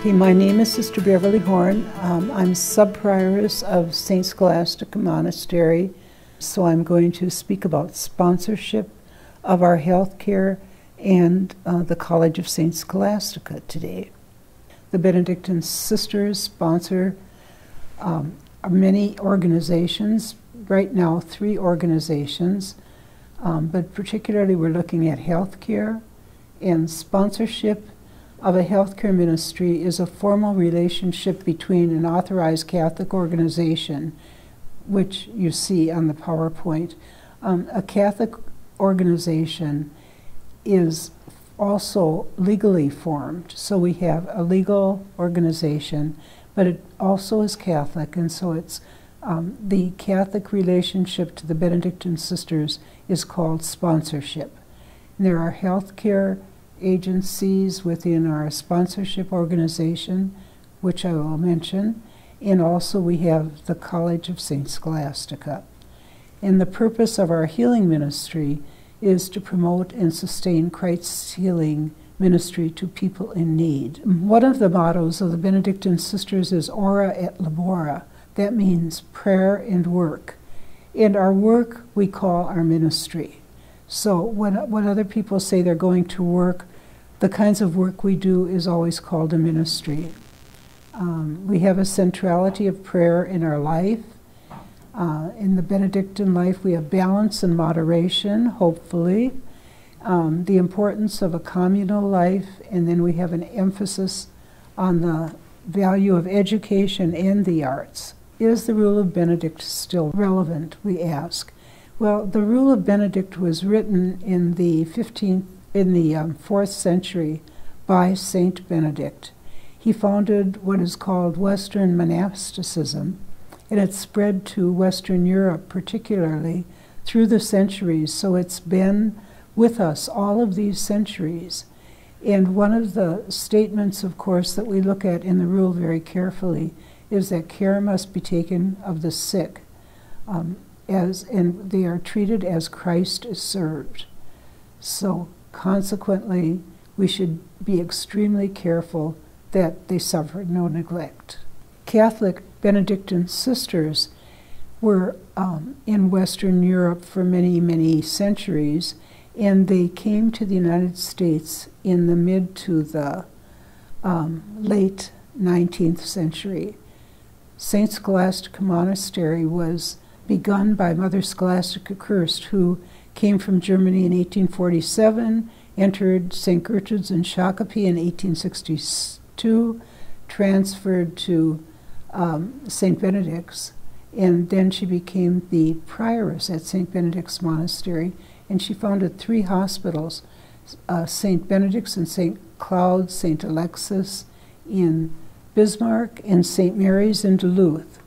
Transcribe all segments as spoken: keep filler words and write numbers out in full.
Okay, my name is Sister Beverly Horn. Um, I'm sub-prioress of Saint Scholastica Monastery, so I'm going to speak about sponsorship of our health care and uh, the College of Saint Scholastica today. The Benedictine Sisters sponsor um, many organizations, right now three organizations, um, but particularly we're looking at health care, and sponsorship of a healthcare ministry is a formal relationship between an authorized Catholic organization, which you see on the PowerPoint. Um, a Catholic organization is also legally formed, so we have a legal organization, but it also is Catholic, and so it's um, the Catholic relationship to the Benedictine Sisters is called sponsorship. And there are healthcare agencies within our sponsorship organization, which I will mention, and also we have the College of Saint Scholastica. And the purpose of our healing ministry is to promote and sustain Christ's healing ministry to people in need. One of the mottos of the Benedictine Sisters is Ora et Labora. That means prayer and work. And our work we call our ministry. So when, when other people say they're going to work, the kinds of work we do is always called a ministry. Um, we have a centrality of prayer in our life. Uh, in the Benedictine life, we have balance and moderation, hopefully. Um, the importance of a communal life, and then we have an emphasis on the value of education and the arts. Is the Rule of Benedict still relevant, we ask? Well, the Rule of Benedict was written in the fifteenth, in the um, fourth century by Saint Benedict. He founded what is called Western monasticism, and it spread to Western Europe, particularly through the centuries. So it's been with us all of these centuries. And one of the statements, of course, that we look at in the rule very carefully is that care must be taken of the sick. Um, As, and they are treated as Christ is served. So consequently, we should be extremely careful that they suffer no neglect. Catholic Benedictine sisters were um, in Western Europe for many, many centuries, and they came to the United States in the mid to the um, late nineteenth century. Saint Scholastica Monastery was begun by Mother Scholastica Kirst, who came from Germany in eighteen forty-seven, entered Saint Gertrude's in Shakopee in eighteen sixty-two, transferred to um, Saint Benedict's, and then she became the prioress at Saint Benedict's Monastery, and she founded three hospitals, uh, Saint Benedict's and Saint Cloud, Saint Alexis in Bismarck, and Saint Mary's in Duluth.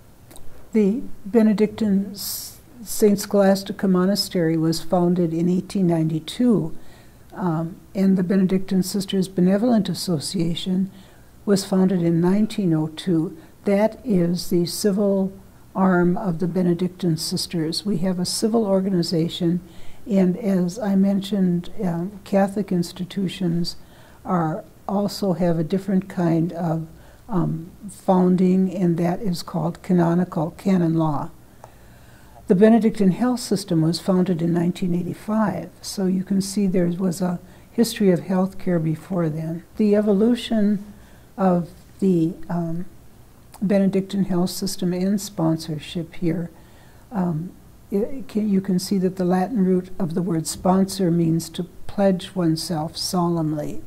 The Benedictine Saint Scholastica Monastery was founded in eighteen ninety-two, um, and the Benedictine Sisters Benevolent Association was founded in nineteen oh two. That is the civil arm of the Benedictine Sisters. We have a civil organization, and as I mentioned, um, Catholic institutions are also have a different kind of Um, founding, and that is called canonical, canon law. The Benedictine health system was founded in nineteen eighty-five, so you can see there was a history of health care before then. The evolution of the um, Benedictine health system and sponsorship here, um, it can, you can see that the Latin root of the word sponsor means to pledge oneself solemnly.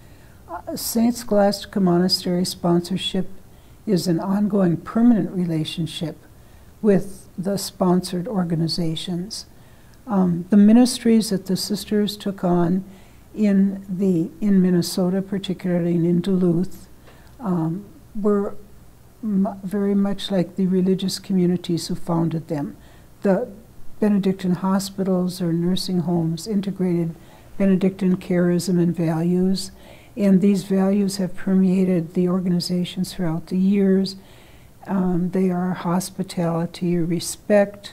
Saint Scholastica Monastery sponsorship is an ongoing permanent relationship with the sponsored organizations. Um, the ministries that the sisters took on in, the, in Minnesota, particularly and in Duluth, um, were m very much like the religious communities who founded them. The Benedictine hospitals or nursing homes integrated Benedictine charism and values, and these values have permeated the organizations throughout the years. Um, they are hospitality, respect,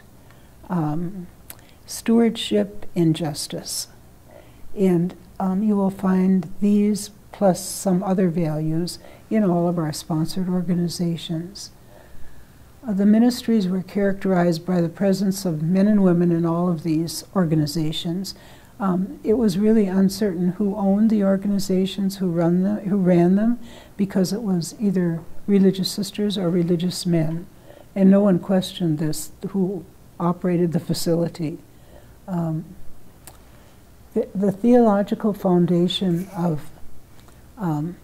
um, stewardship, and justice. And um, you will find these plus some other values in all of our sponsored organizations. Uh, the ministries were characterized by the presence of men and women in all of these organizations. Um, it was really uncertain who owned the organizations, who run them, who ran them, because it was either religious sisters or religious men, and no one questioned this, who operated the facility. Um, the, the theological foundation of um,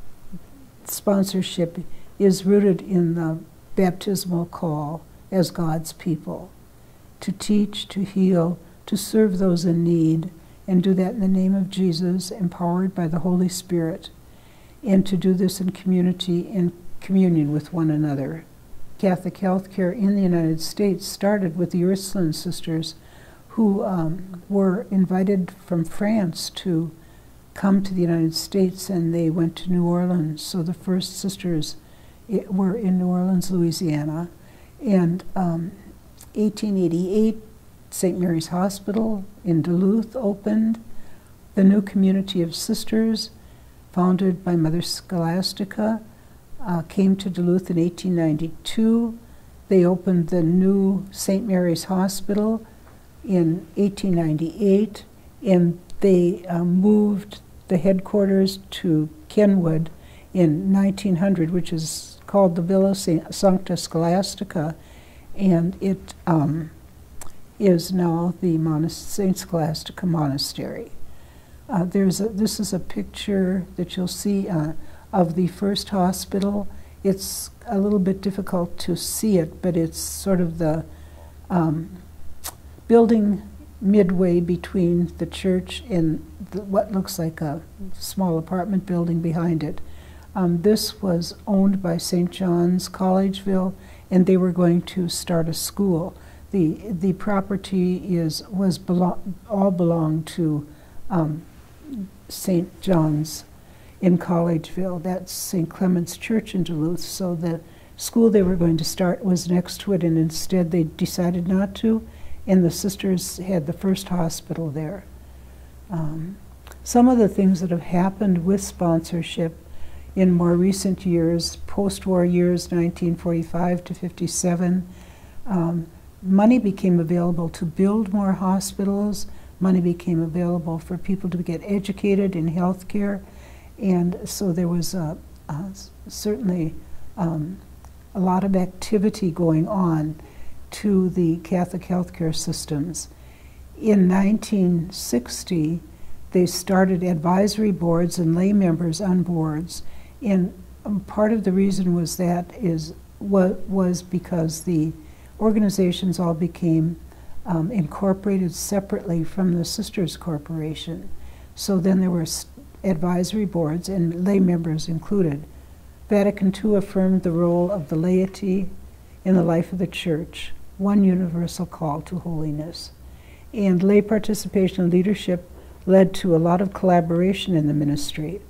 sponsorship is rooted in the baptismal call as God's people, to teach, to heal, to serve those in need, and do that in the name of Jesus, empowered by the Holy Spirit, and to do this in community, in communion with one another. Catholic healthcare in the United States started with the Ursuline sisters, who um, were invited from France to come to the United States, and they went to New Orleans. So the first sisters it, were in New Orleans, Louisiana. And um, eighteen eighty-eight, Saint Mary's Hospital in Duluth opened. The new community of sisters, founded by Mother Scholastica, uh, came to Duluth in eighteen ninety-two. They opened the new Saint Mary's Hospital in eighteen ninety-eight, and they uh, moved the headquarters to Kenwood in nineteen hundred, which is called the Villa Sancta Scholastica, and it um, is now the Saint Scholastica Monastery. Uh, there's a, this is a picture that you'll see uh, of the first hospital. It's a little bit difficult to see it, but it's sort of the um, building midway between the church and the, what looks like a small apartment building behind it. Um, this was owned by Saint John's Collegeville, and they were going to start a school. The the property is was belong, all belonged to um, Saint John's in Collegeville. That's Saint Clement's Church in Duluth. So the school they were going to start was next to it, and instead they decided not to, and the sisters had the first hospital there. Um, some of the things that have happened with sponsorship in more recent years, post-war years, nineteen forty-five to fifty-seven, um, money became available to build more hospitals. Money became available for people to get educated in health care. And so there was uh, uh, certainly um, a lot of activity going on to the Catholic healthcare systems. In nineteen sixty, they started advisory boards and lay members on boards. And um, part of the reason was that is wa was because the organizations all became um, incorporated separately from the Sisters Corporation. So then there were advisory boards, and lay members included. Vatican Two affirmed the role of the laity in the life of the Church, one universal call to holiness. And lay participation and leadership led to a lot of collaboration in the ministry.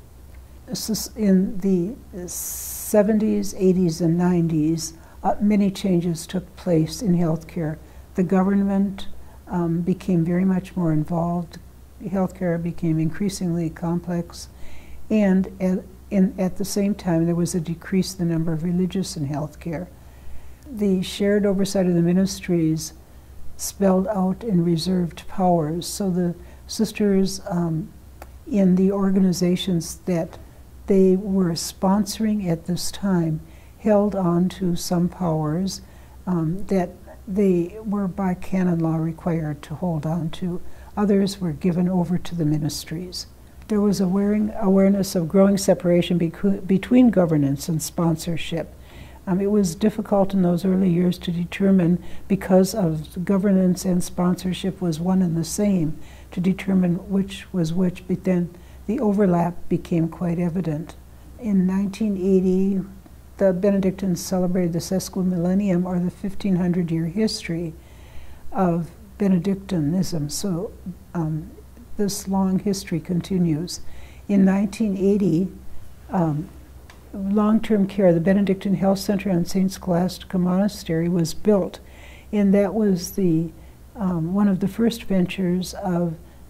In the seventies, eighties, and nineties, uh, many changes took place in healthcare. The government um, became very much more involved. Healthcare became increasingly complex, and at, in, at the same time there was a decrease in the number of religious in healthcare. The shared oversight of the ministries spelled out in reserved powers, so the sisters um, in the organizations that they were sponsoring at this time held on to some powers um, that they were by canon law required to hold on to. Others were given over to the ministries. There was awaring, awareness of growing separation becu- between governance and sponsorship. Um, it was difficult in those early years to determine, because of governance and sponsorship was one and the same, to determine which was which, but then the overlap became quite evident. In nineteen eighty, the Benedictines celebrated the sesquimillennium, or the fifteen hundred year history of Benedictinism. So um, this long history continues. In nineteen eighty, um, long-term care, the Benedictine Health Center on Saint Scholastica Monastery was built, and that was the um, one of the first ventures of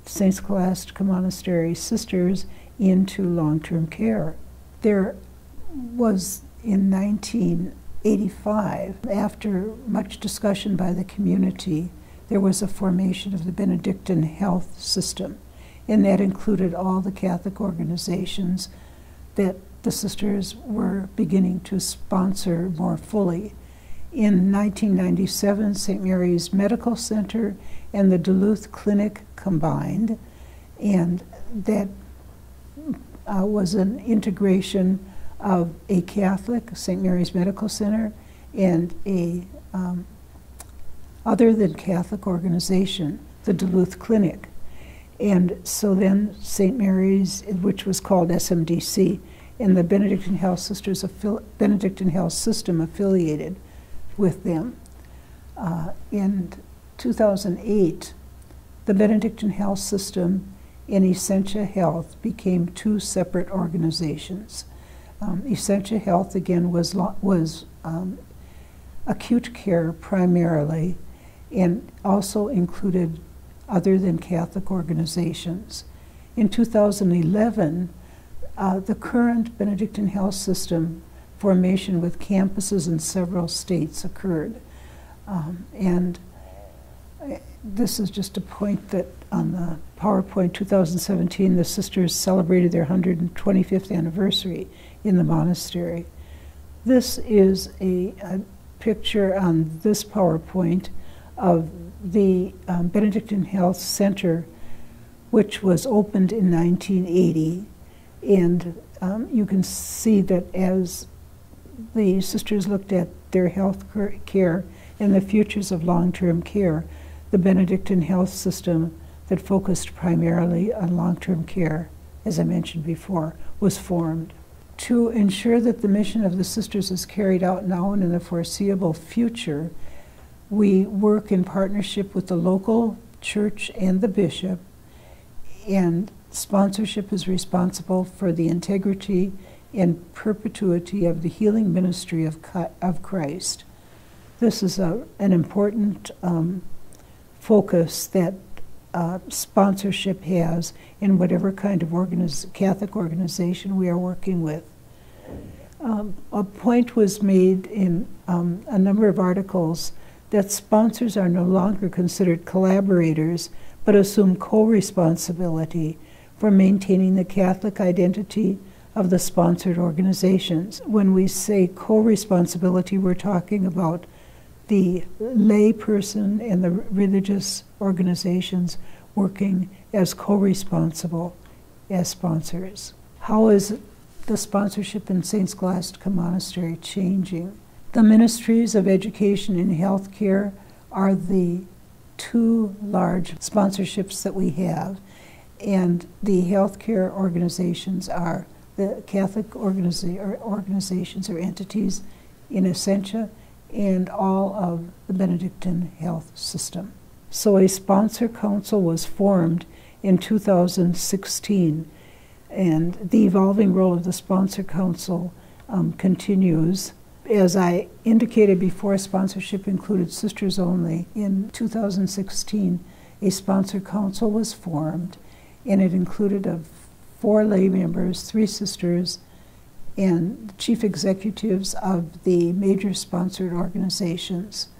Saint Scholastica Monastery sisters into long-term care. There was, in nineteen eighty-five, after much discussion by the community, there was a formation of the Benedictine health system, and that included all the Catholic organizations that the sisters were beginning to sponsor more fully. In nineteen ninety-seven, Saint Mary's Medical Center and the Duluth Clinic combined, and that uh, was an integration of a Catholic, Saint Mary's Medical Center, and a um, other than Catholic organization, the Duluth Clinic. And so then Saint Mary's, which was called S M D C, and the Benedictine Health Sisters, Benedictine Health System affiliated with them. Uh, in two thousand eight, the Benedictine Health System and Essentia Health became two separate organizations. Um, Essentia Health, again, was, was um, acute care primarily, and also included other than Catholic organizations. In two thousand eleven, uh, the current Benedictine Health System formation with campuses in several states occurred. Um, and this is just a point that on the PowerPoint two thousand seventeen, the sisters celebrated their one hundred twenty-fifth anniversary in the monastery. This is a, a picture on this PowerPoint of the um, Benedictine Health Center, which was opened in nineteen eighty. And um, you can see that as the sisters looked at their health care and the futures of long-term care, the Benedictine Health System that focused primarily on long-term care, as I mentioned before, was formed. To ensure that the mission of the sisters is carried out now and in the foreseeable future, we work in partnership with the local church and the bishop, and sponsorship is responsible for the integrity and perpetuity of the healing ministry of, of Christ. This is a, an important um, focus that uh, sponsorship has in whatever kind of organiz Catholic organization we are working with. Um, a point was made in um, a number of articles that sponsors are no longer considered collaborators, but assume co-responsibility for maintaining the Catholic identity of the sponsored organizations. When we say co-responsibility, we're talking about the lay person and the religious organizations working as co-responsible as sponsors. How is the sponsorship in Saint Scholastica Monastery changing? The ministries of education and healthcare are the two large sponsorships that we have, and the healthcare organizations are the Catholic organiza or organizations or entities in Essentia and all of the Benedictine health system. So a sponsor council was formed in two thousand sixteen, and the evolving role of the sponsor council um, continues. As I indicated before, sponsorship included sisters only. In two thousand sixteen, a sponsor council was formed, and it included of four lay members, three sisters, and chief executives of the major sponsored organizations.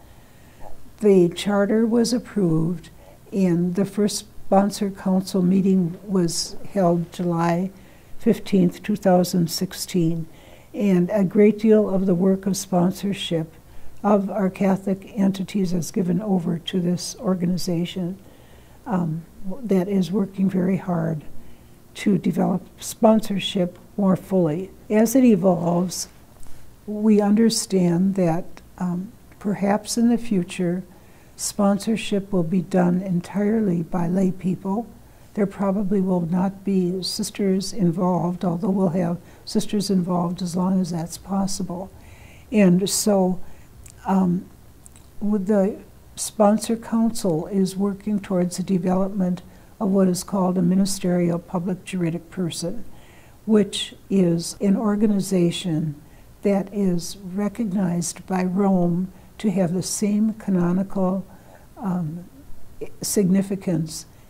The charter was approved, and the first sponsor council meeting was held July fifteenth, two thousand sixteen. And a great deal of the work of sponsorship of our Catholic entities is given over to this organization um, that is working very hard to develop sponsorship more fully. As it evolves, we understand that um, perhaps in the future, sponsorship will be done entirely by lay people. There probably will not be sisters involved, although we'll have sisters involved as long as that's possible. And so um, with the sponsor council is working towards the development of what is called a ministerial public juridic person, which is an organization that is recognized by Rome to have the same canonical um, significance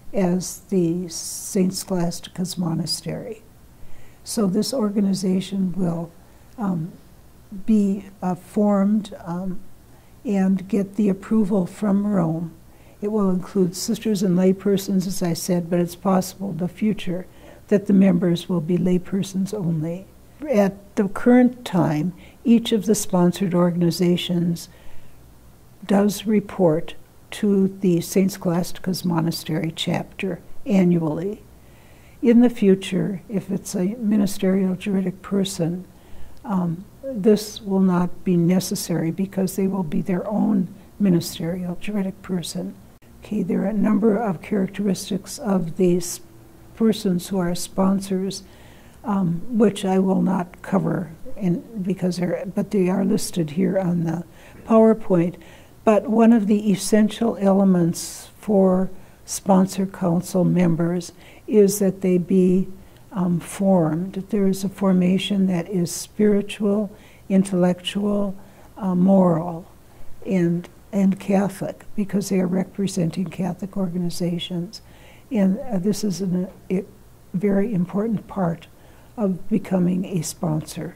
as the Saint Scholastica's Monastery. So this organization will um, be uh, formed um, and get the approval from Rome. It will include sisters and laypersons, as I said, but it's possible in the future that the members will be laypersons only. At the current time, each of the sponsored organizations does report to the Saint Scholastica's Monastery chapter annually. In the future, if it's a ministerial juridic person, um, this will not be necessary because they will be their own ministerial juridic person. Okay, there are a number of characteristics of these persons who are sponsors, um, which I will not cover in, because they're, but they are listed here on the PowerPoint. But one of the essential elements for sponsor council members is that they be um, formed. There is a formation that is spiritual, intellectual, uh, moral, and and Catholic, because they are representing Catholic organizations. And uh, this is an, a very important part of becoming a sponsor.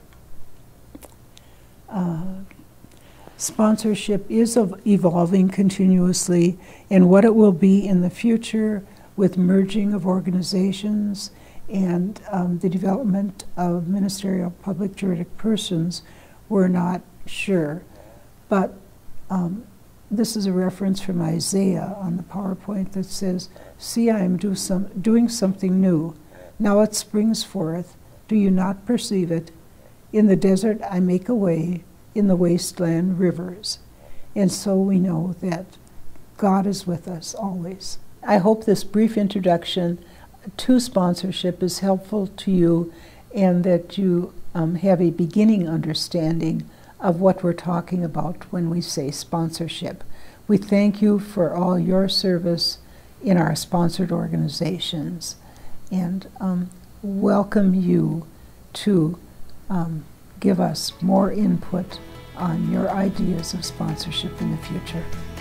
Uh, sponsorship is of evolving continuously, and what it will be in the future with merging of organizations and um, the development of ministerial public juridic persons, we're not sure. But um, this is a reference from Isaiah on the PowerPoint that says, "See, I am do some, doing something new. Now it springs forth. Do you not perceive it? In the desert I make a way, in the wasteland rivers." And so we know that God is with us always. I hope this brief introduction to sponsorship is helpful to you, and that you um, have a beginning understanding of what we're talking about when we say sponsorship. We thank you for all your service in our sponsored organizations, and um, welcome you to um, give us more input on your ideas of sponsorship in the future.